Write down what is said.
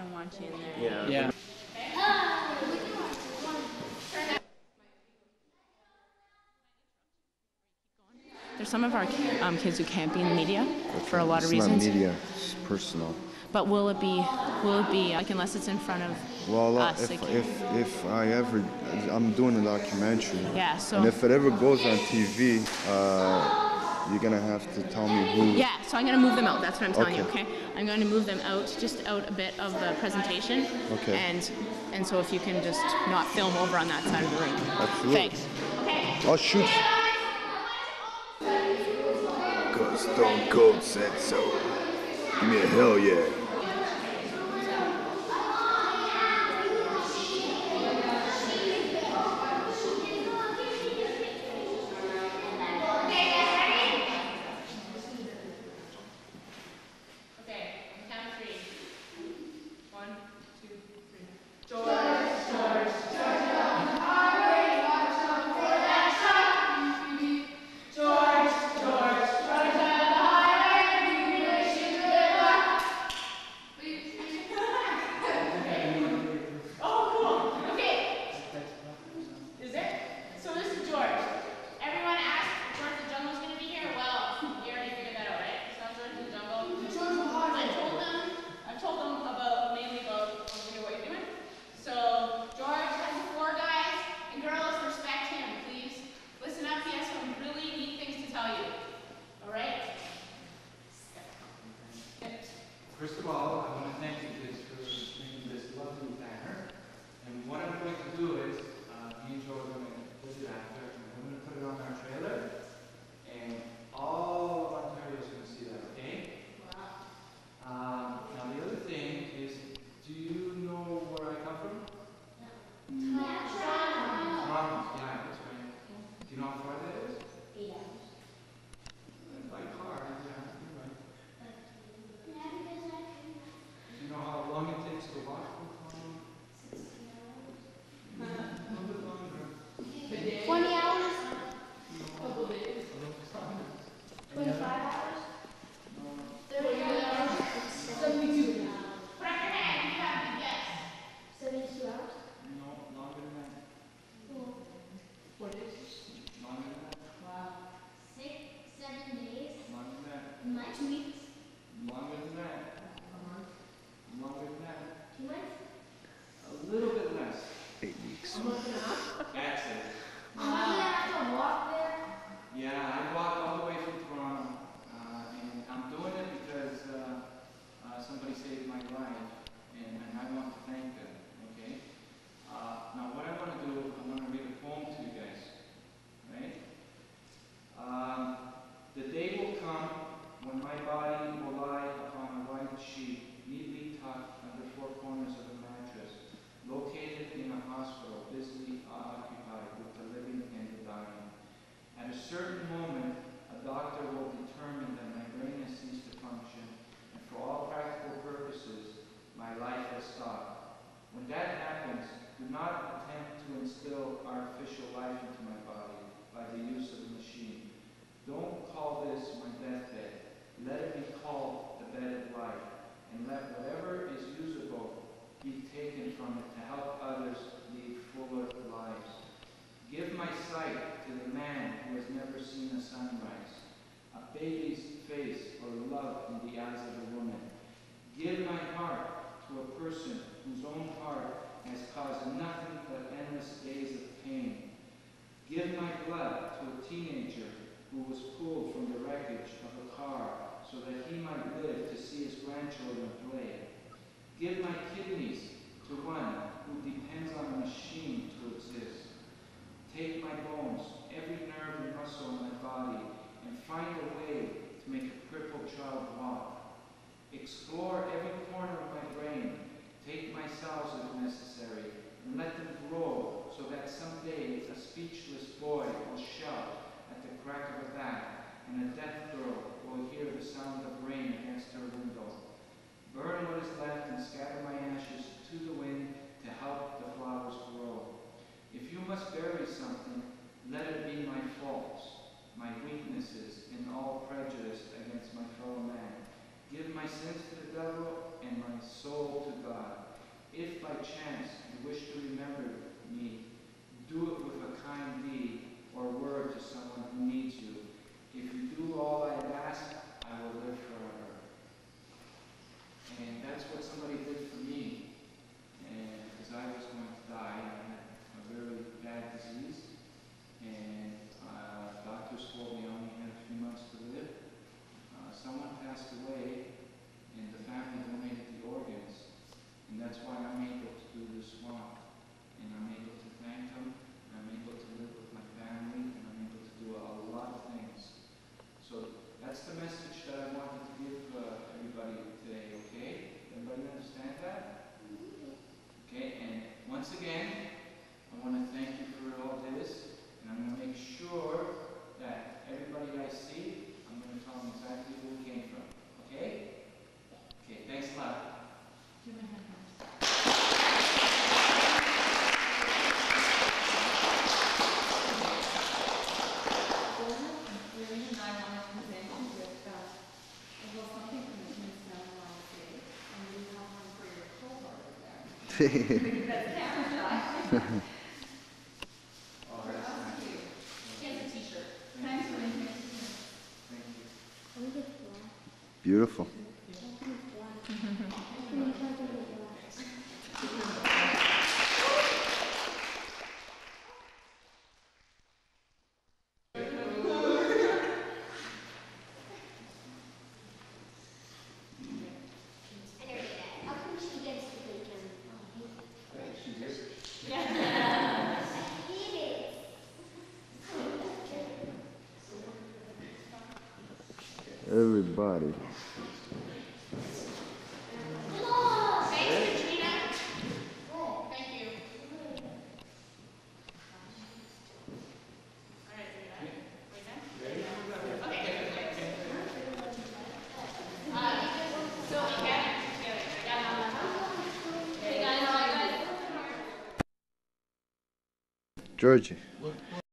don't want you in there. Yeah. There's some of our kids who can't be in the media for a lot of reasons. It's not media, it's personal. But will it be like, unless it's in front of us? If I ever, I'm doing a documentary. Yeah, so. And if it ever goes on TV, you're gonna have to tell me who. Yeah, so I'm gonna move them out. That's what I'm telling you. Okay, I'm going to move them out, just out a bit of the presentation. Okay. And so if you can just not film over on that side of the room. Absolutely. Thanks. Okay. I'll shoot. Cause Stone Cold said so. Give me a hell yeah. First of all, I want to thank you kids for making this lovely banner. And what I'm going to do is, me and Joe are going to put it after, and we're going to put it on our trailer, and all of Ontario is going to see that, okay? Wow. Now the other thing is, do you know where I come from? No. Toronto. Yeah, that's right. Do you know how far that is? 8 hours. By car, yeah, you're right. Do you know how long it takes to walk from Toronto? 16 hours. A little bit longer. 20 hours? No. Couple days. 25 hours? No. 30 hours? 72 hours. Put up your hand, you have to guess. 72 hours? No, longer than that. What is? Longer than that. Wow. 6, 7 days? Longer than that. 2 weeks? Longer than that. A month? Longer than that. 2 months? A little bit less. 8 weeks. A month and a half? That's it. You have to walk there? Yeah, I walked all the way from Toronto, and I'm doing it because somebody saved my life, and I want to thank them, okay? Now what I want to do, I want to read a poem to you guys, right? The day will come when my body will lie upon a white sheet, neatly tucked under 4 corners of a mattress, located in a hospital, busily occupied with the living and the dying. At a certain moment, a doctor will determine that my brain has ceased to function, and for all practical purposes, my life has stopped. When that happens, do not attempt to instill artificial life into my body by the use of a machine. Don't call this my deathbed. Let it be called the bed of life, and let whatever is usable be taken from it to help others lead fuller lives. Give my sight to the man who has never seen a sunrise, a baby's face or love in the eyes of a woman. Give my heart to a person whose own heart has caused nothing but endless days of pain. Give my blood to a teenager who was pulled from the wreckage of a car so that he might live to see his grandchildren play. Give my kidneys to one who depends on a machine to exist. Take my bones, every nerve and muscle in my body, and find a way to make a crippled child walk. Explore every corner of my brain. Take my cells if necessary, and let them grow so that someday a speechless boy will shout at the crack of a bat, and a deaf girl will hear the sound of rain against her window. Burn what is left and scatter my ashes to the wind to help the flowers grow. If you must bury something, let it be my faults, my weaknesses, and all prejudice against my fellow man. Give my sins to the devil and my soul to God. if by chance you wish to remember me, do it with a kind deed or word to someone who needs you. If you do all I have asked, I will live forever. And that's what somebody did for me. And because I was going to die, I had a very bad disease, and doctors told me I only had a few months to live. Someone passed away, and the family donated the organs, and that's why I'm able to do this walk, and I'm able to thank them, and I'm able to live with my family, and I'm able to do a lot of things. So that's the message that I wanted to give everybody today, okay? Everybody understand that? Okay, and once again, I want to thank you for all this, and I'm going to make sure that everybody I see, I'm going to tell them exactly who it came from, okay? Okay, thanks a lot. Hehehe Oh, that's nice. Here's a t-shirt. Thank you. Thank you. Beautiful. Everybody. Georgie.